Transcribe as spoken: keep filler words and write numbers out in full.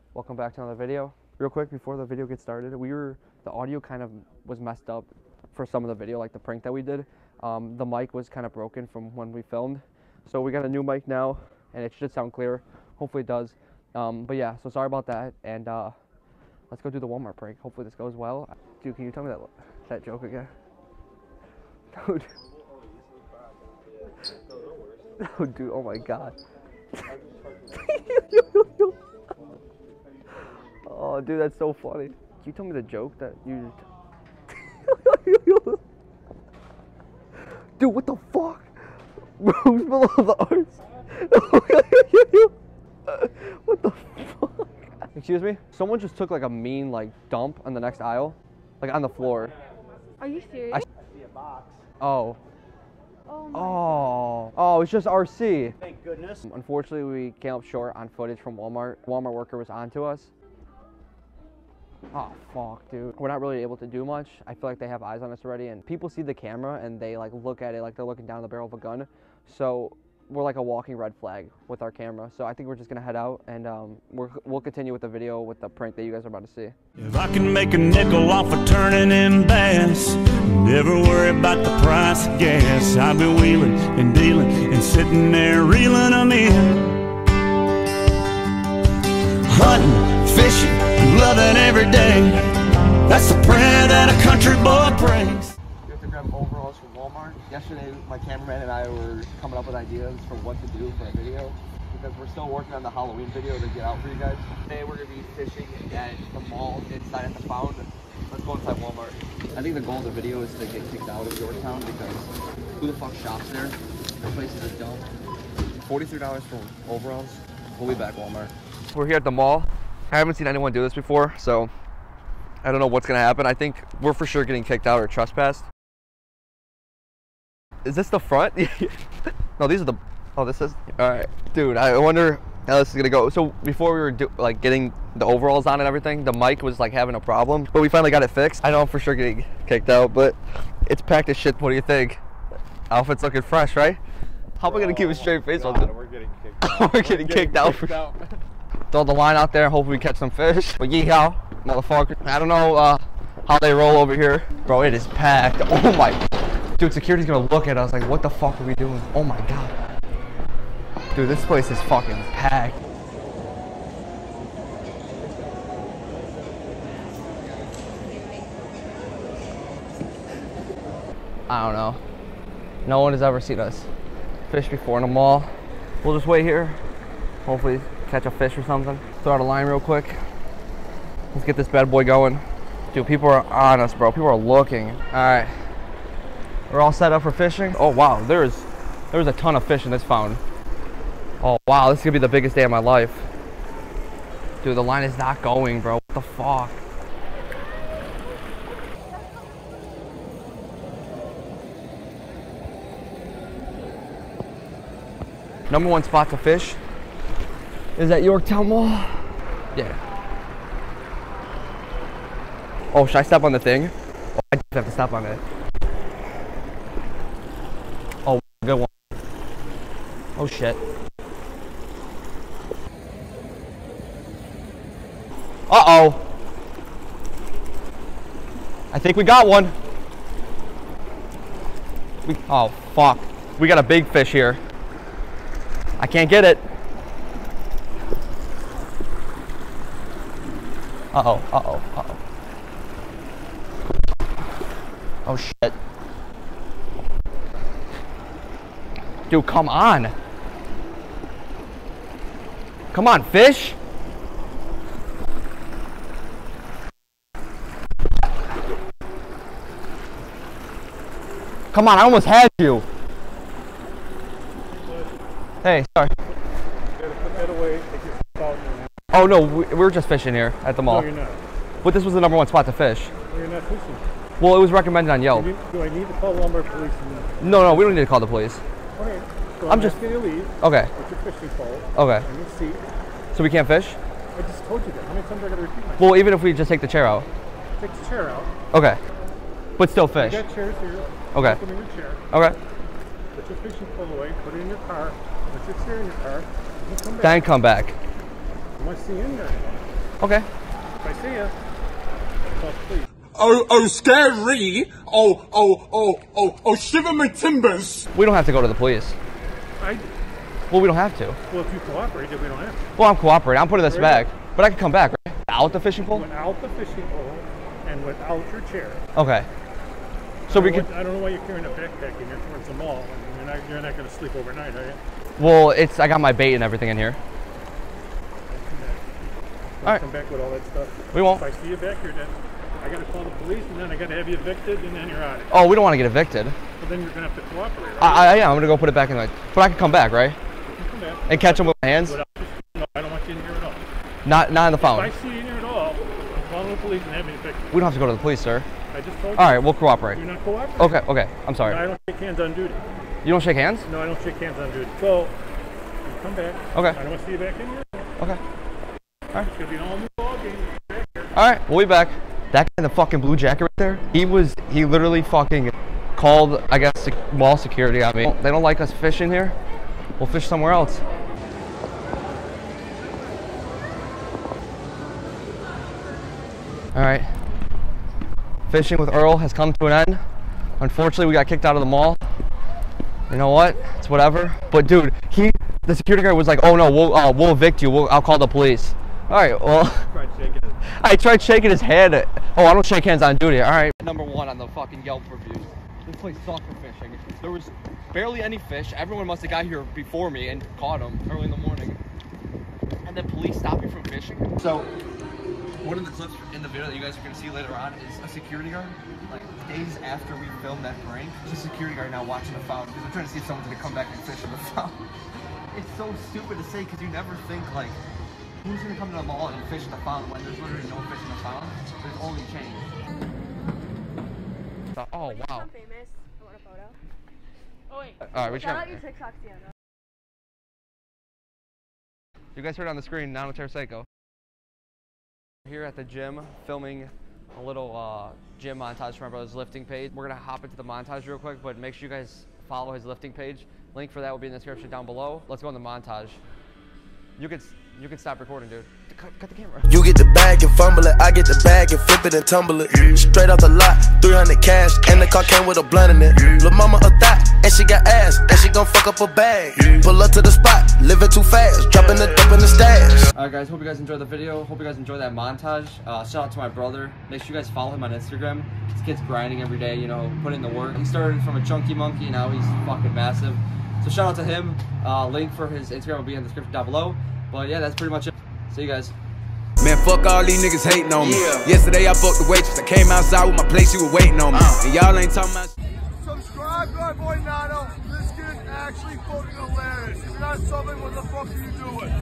Welcome back to another video. Real quick before the video gets started, we were the audio kind of was messed up for some of the video, like the prank that we did. Um, the mic was kind of broken from when we filmed, so we got a new mic now, and it should sound clear. Hopefully it does. Um, but yeah, so sorry about that, and uh, let's go do the Walmart prank. Hopefully this goes well. Dude, can you tell me that that joke again? Dude. Oh, dude. Oh my God. Oh, dude, that's so funny. Can you tell me the joke that you just... Dude, what the fuck? Rose below the arts. What the fuck? Excuse me? Someone just took like a mean like dump on the next aisle. Like on the floor. Are you serious? I see a box. Oh. Oh, my Oh, oh, it's just R C. Thank goodness. Unfortunately, we came up short on footage from Walmart. Walmart worker was onto us. Oh, fuck, dude. We're not really able to do much. I feel like they have eyes on us already, and people see the camera and they like look at it like they're looking down the barrel of a gun. So we're like a walking red flag with our camera. So I think we're just gonna head out, and um, we're, we'll continue with the video with the prank that you guys are about to see. If I can make a nickel off of turning in bass, never worry about the price of gas. I've been wheeling and dealing and sitting there reeling them in. Hunting, fishing, loving every day. That's the prayer that a country boy prays. We have to grab overalls from Walmart. Yesterday, my cameraman and I were coming up with ideas for what to do for a video, because we're still working on the Halloween video to get out for you guys. Today we're going to be fishing at the mall inside at the fountain. Let's go inside Walmart. I think the goal of the video is to get kicked out of Yorktown, because who the fuck shops there? The place is a dump. forty-three dollars for overalls. We'll be back, Walmart. We're here at the mall. I haven't seen anyone do this before, so I don't know what's going to happen. I think we're for sure getting kicked out or trespassed. Is this the front? No, these are the... Oh, this is... Alright. Dude, I wonder how this is going to go. So before we were do, like getting the overalls on and everything, the mic was like having a problem, but we finally got it fixed. I know I'm for sure getting kicked out, but it's packed as shit. What do you think? Outfit's looking fresh, right? How am I going to keep a straight face on this? We're getting kicked out. We're getting kicked out for sure. Throw the line out there, hopefully we catch some fish. But yeehaw, motherfucker. I don't know uh, how they roll over here. Bro, it is packed. Oh my. Dude, security's gonna look at us like, what the fuck are we doing? Oh my God. Dude, this place is fucking packed. I don't know. No one has ever seen us fish before in a mall. We'll just wait here. Hopefully catch a fish or something. Throw out a line real quick. Let's get this bad boy going. Dude, people are on us, bro. People are looking. All right. We're all set up for fishing. Oh, wow. There's there's a ton of fish in this fountain. Oh, wow. This is going to be the biggest day of my life. Dude, the line is not going, bro. What the fuck? Number one spot to fish is at Yorktown Mall. Yeah. Oh, should I step on the thing? Oh, I have to step on it. Oh, good one. Oh, shit. Uh-oh. I think we got one. We, oh, fuck. We got a big fish here. I can't get it. Uh-oh, uh-oh, uh-oh. Oh, shit. Dude, come on. Come on, fish. Come on, I almost had you. Hey, sorry. You gotta put that away. Take your out there. Oh, no, we, we're just fishing here at the mall. No, you're not. But this was the number one spot to fish. No, you're not fishing. Well, it was recommended on Yelp. Do, you, do I need to call the Walmart police? And... No, no, we don't need to call the police. Okay. So I'm I'm just- asking you to leave. Okay, With your fishing pole. okay. And your seat. So we can't fish? I just told you that. How many times am I gonna repeat myself? Well, even if we just take the chair out. Take the chair out. Okay. But still fish. You got chairs here. Okay. Put them in your chair. Okay. Put your fishing pole away. Put it in your car. Put your chair in your car. And come back. Then come back. I want to see you in there. Okay. If I see you, call the police. Oh, oh, scary. Oh, oh, oh, oh, oh, shiver my timbers. We don't have to go to the police. I do. Well, we don't have to. Well, if you cooperate, then we don't have to. Well, I'm cooperating. I'm putting this Right. back. But I can come back, right? Without the fishing pole? Without the fishing pole and without your chair. Okay. So we I can. don't know what- I don't know why you're carrying a backpack in here towards the mall. I mean, you're not, you're not going to sleep overnight, are you? Well, it's. I got my bait and everything in here. Don't All right. come back with all that stuff. We won't. If I see you back here, then I got to call the police, and then I got to have you evicted, and then you're out of here. Oh, we don't want to get evicted. But then you're going to have to cooperate. Right? I, I, yeah, I'm gonna go put it back in the. But I can come back, right? You can come back. And catch them with my hands. Without, no, I don't want you in here at all. Not, not in the If I phone. see you in here at all, I'm calling the police and having you evicted. We don't have to go to the police, sir. I just told you. All right, we'll cooperate. You're not cooperating. Okay, okay. I'm sorry. I don't shake hands on duty. You don't shake hands? No, I don't shake hands on duty. So, you come back. Okay. I don't want to see you back in here. Okay. It's going to be an all new ball game. Back here. All right, we'll be back. That guy in the fucking blue jacket right there, he was, he literally fucking called, I guess, sec mall security on me. They don't like us fishing here. We'll fish somewhere else. All right. Fishing with Earl has come to an end. Unfortunately, we got kicked out of the mall. You know what? It's whatever. But dude, he, the security guard was like, "Oh no, we'll, uh, we'll evict you. We'll, I'll call the police." All right. Well, Tried shaking it. I tried shaking his hand. Oh, I don't shake hands on duty. All right. Number one on the fucking Yelp reviews. This place sucked for fishing. There was barely any fish. Everyone must have got here before me and caught them early in the morning. And then police stopped me from fishing. So, one of the clips in the video that you guys are going to see later on is a security guard. Like, days after we filmed that prank, there's a security guard now watching the fountain because they're trying to see if someone's going to come back and fish in the fountain. It's so stupid to say because you never think, like, who's going to come to the mall and fish in the fountain when there's literally no fish in the fountain? There's only change. Uh, oh, wow. I'm famous. I want a photo. Oh, wait. All right, we Shout should. out your TikTok, Sienna. You guys heard it on the screen, Nano Tarasenko. Here at the gym, filming a little uh, gym montage for my brother's lifting page. We're gonna hop into the montage real quick, but make sure you guys follow his lifting page. Link for that will be in the description down below. Let's go in the montage. You can you can stop recording, dude. Cut, cut the camera. You get the bag and fumble it, I get the bag and flip it and tumble it. Straight off the lot, three hundred cash, and the car came with a blunt in it. Lil' mama a thot, and she got ass, and she gon' fuck up a bag. Pull up to the spot, living too fast, dropping the dope in the stash. Alright guys, hope you guys enjoyed the video. Hope you guys enjoyed that montage. Uh, shout out to my brother. Make sure you guys follow him on Instagram. This kid's grinding every day, you know, putting in the work. He started from a chunky monkey, now he's fucking massive. So shout out to him. Uh, link for his Instagram will be in the description down below. But yeah, that's pretty much it. See you guys. Man, fuck all these niggas hating on me. Yeah. Yesterday I fucked the waitress. I came outside with my plate, she was waiting on me. Uh. And y'all ain't talking about. Subscribe to my boy Nano. This kid is actually fucking hilarious. If you're not subbing, what the fuck are you doing?